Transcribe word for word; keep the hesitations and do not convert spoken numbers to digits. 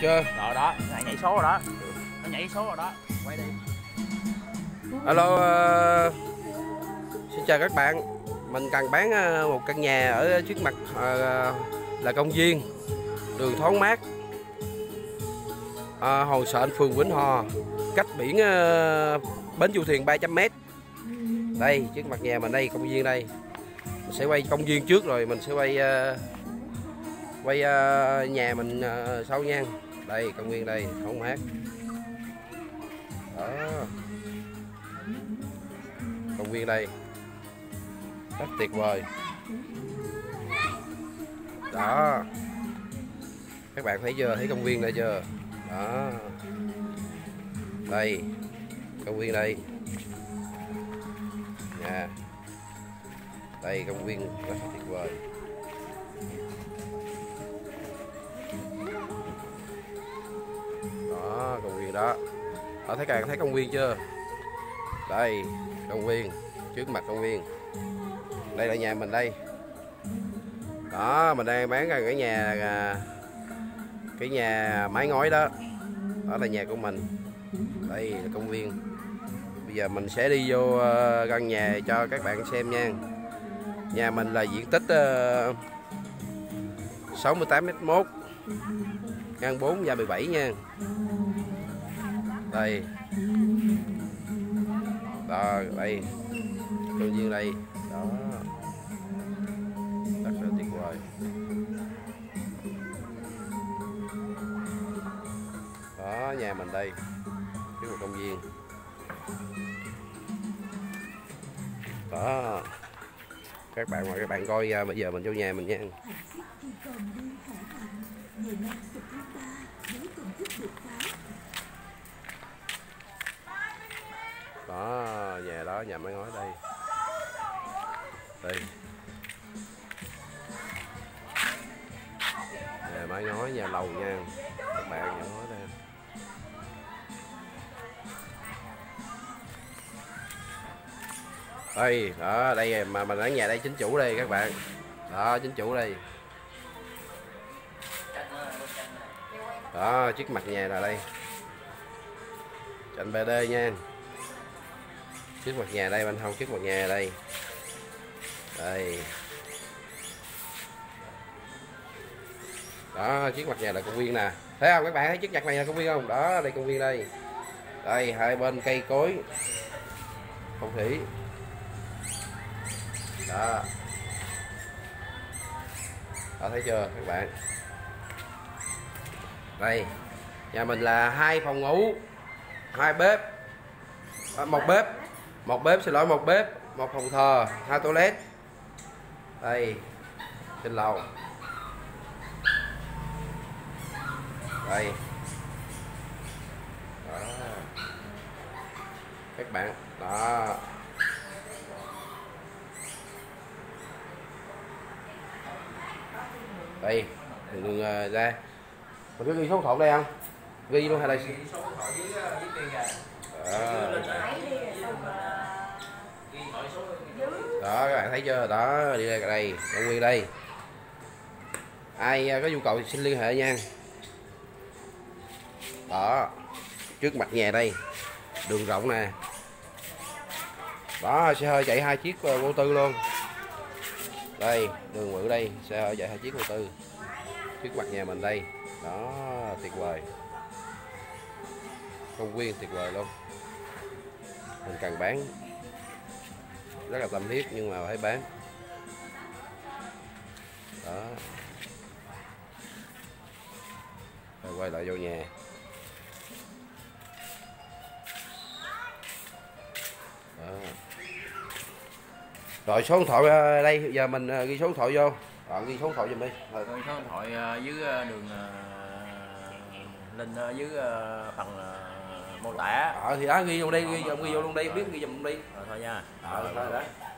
chưa? Rồi đó, nó nhảy số rồi đó. Nó nhảy số rồi đó. Quay đi. Alo, uh, xin chào các bạn. Mình cần bán uh, một căn nhà ở trước mặt uh, là công viên, đường thoáng mát, uh, Hòn Sện, phường Vĩnh Hòa, cách biển uh, Bến Du Thuyền ba trăm mét. Đây, trước mặt nhà mình đây, công viên đây. Mình sẽ quay công viên trước rồi mình sẽ quay uh, quay uh, nhà mình uh, sau nha. Đây, công viên đây, thoáng mát. Đó. Công viên đây rất tuyệt vời đó, các bạn thấy chưa, thấy công viên đây chưa đó, đây công viên đây nha, đây công viên rất tuyệt vời đó, công viên đó, ở thấy các bạn thấy công viên chưa, đây công viên, trước mặt công viên, đây là nhà mình đây đó, mình đang bán cái nhà cái nhà mái ngói đó, đó là nhà của mình, đây là công viên. Bây giờ mình sẽ đi vô căn nhà cho các bạn xem nha. Nhà mình là diện tích sáu mươi tám mét vuông, ngang bốn và mười bảy nha, đây đó, đây công viên đây đó, rất là tuyệt vời đó, nhà mình đây trước một công viên đó, các bạn mà các bạn coi uh, bây giờ mình vô nhà mình nha. Đó, nhà đó, nhà mái ngói đây. Đây. Nhà mái ngói, nhà lầu nha. Các bạn nhà ngói đây. Đây, đó, đây mà mình ở nhà đây, chính chủ đây các bạn. Đó, chính chủ đây. Đó, trước mặt nhà là đây. Cạnh bê đê nha. Trước mặt nhà đây, bên hông trước mặt nhà đây. Đây. Đó, trước mặt nhà là công viên nè. Thấy không các bạn, thấy trước mặt này là công viên không? Đó, đây công viên đây. Đây, hai bên cây cối. Không thủy. Đó. Đó, thấy chưa các bạn? Đây. Nhà mình là hai phòng ngủ, hai bếp. À, một bếp. Một bếp, xin lỗi, một bếp, một phòng thờ, hai toilet. Đây, trên lầu. Đây. Đó. Các bạn, đó. Đây, đường uh, ra. Mình có ghi số điện thoại đây không? Ghi luôn hay đây? Đó, các bạn thấy chưa, đó, đi ra đây, công viên đây, ai có nhu cầu thì xin liên hệ nha. Đó, trước mặt nhà đây, đường rộng nè, đó, xe hơi chạy hai chiếc vô tư luôn, đây đường ngự đây, xe hơi chạy hai chiếc vô tư, trước mặt nhà mình đây, đó, tuyệt vời, công viên tuyệt vời luôn. Mình cần bán, rất là tâm huyết nhưng mà phải bán. Đó. Rồi quay lại vô nhà. Đó. Rồi số điện thoại đây, giờ mình ghi số điện thoại vô. Bạn ghi số điện thoại giùm đi. Rồi số điện thoại dưới đường link dưới phần mô tả. Ờ thì đó, ghi vô đây, ghi, ghi vô luôn đi, biết ghi giùm đi. Rồi thôi nha. Ờ thôi đó.